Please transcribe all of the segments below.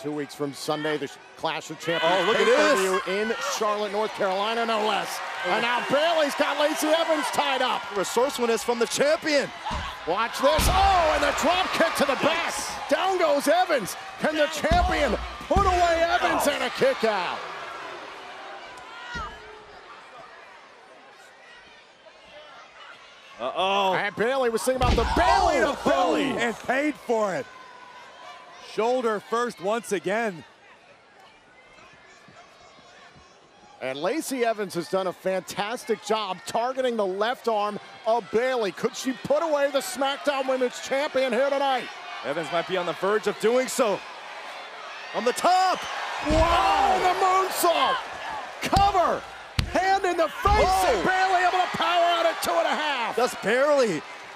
2 weeks from Sunday, the Clash of Champions. Oh, look at this. In Charlotte, North Carolina, no less. And now Bayley's got Lacey Evans tied up. Resourcefulness from the champion. Watch this. Oh, and the drop kick to the back. Down goes Evans. Can the champion put away Evans and a kick out? Uh-oh. And Bayley was thinking about the belly to belly. And paid for it. Shoulder first once again. And Lacey Evans has done a fantastic job targeting the left arm of Bayley. Could she put away the SmackDown Women's Champion here tonight? Evans might be on the verge of doing so. On the top. Wow, the moonsault. Cover. Hand in the face. Oh. And Bayley able to power out at 2.5. Just barely.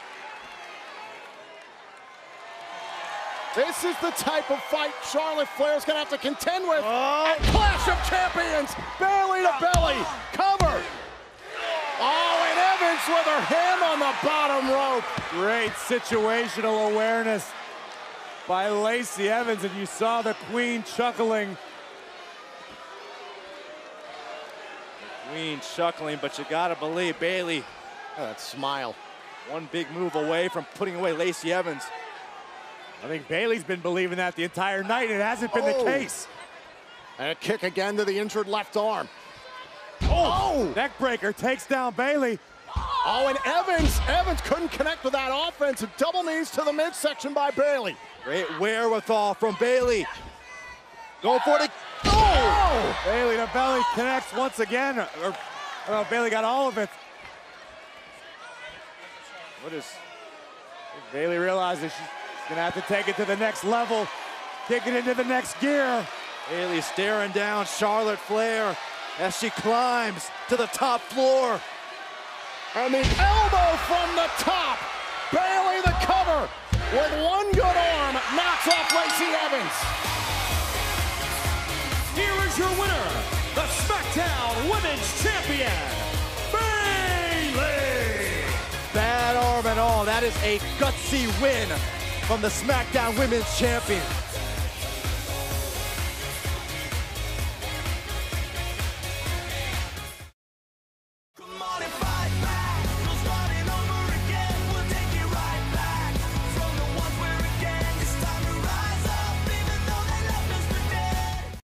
This is the type of fight Charlotte Flair's gonna have to contend with Oh. at Clash of Champions. Bayley to belly, cover. Oh, and Evans with her hand on the bottom rope. Great situational awareness by Lacey Evans, and you saw the Queen chuckling. Queen chuckling, but you gotta believe Bayley, That smile. one big move away from putting away Lacey Evans. I think Bayley's been believing that the entire night. It hasn't been the case. And a kick again to the injured left arm. Oh! Neckbreaker takes down Bayley. Oh, and Evans couldn't connect with that offense. Double knees to the midsection by Bayley. Great wherewithal from Bayley. Going for it. Oh! Bayley to belly connects once again. Bayley got all of it. Bayley realizes she's gonna have to take it to the next level, kick it into the next gear. Bayley staring down Charlotte Flair as she climbs to the top floor. And the elbow from the top. Bayley the cover with one good arm knocks off Lacey Evans. Here is your winner, the SmackDown Women's Champion, Bayley! Bad arm and all, that is a gutsy win from the SmackDown Women's Champion.